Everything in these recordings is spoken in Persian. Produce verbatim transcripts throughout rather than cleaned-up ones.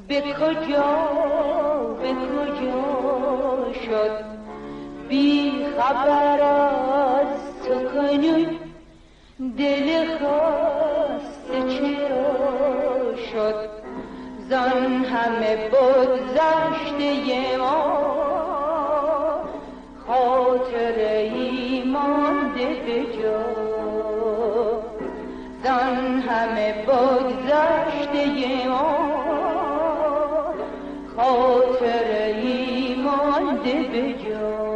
به کجا به کجا شد بی خبر از تو کنون دل خسته چرا شد زان همه بگذشته ما خاطره ای مانده به جا زان همه بگذشته ما خاطره ای مانده به جا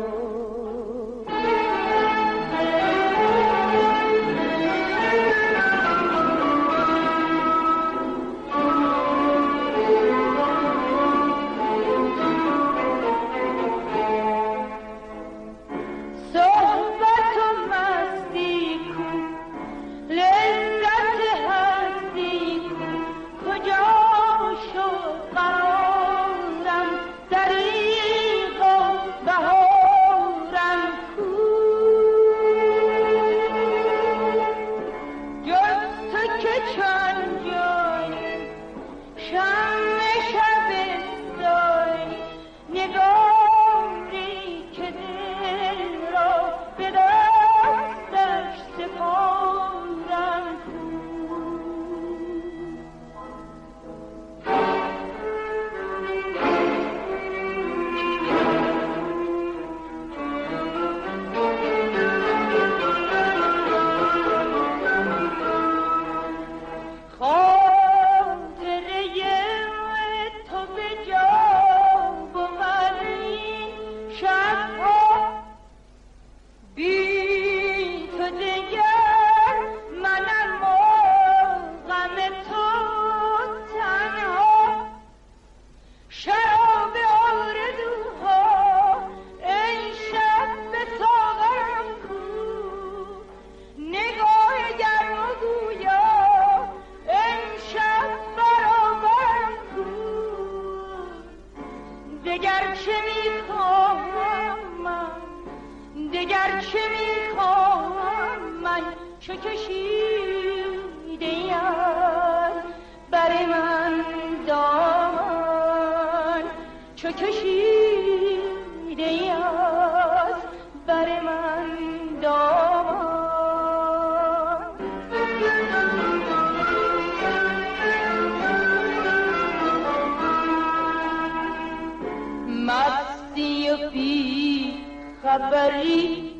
خبری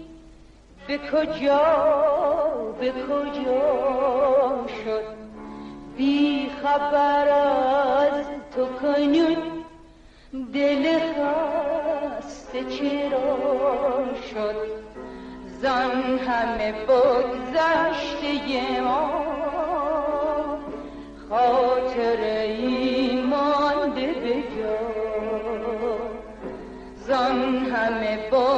به کجا به کجا شد بی خبر از تو کنون دل خسته چرا شد زان همه بگذشته ما خاطره ای مانده به جا زان همه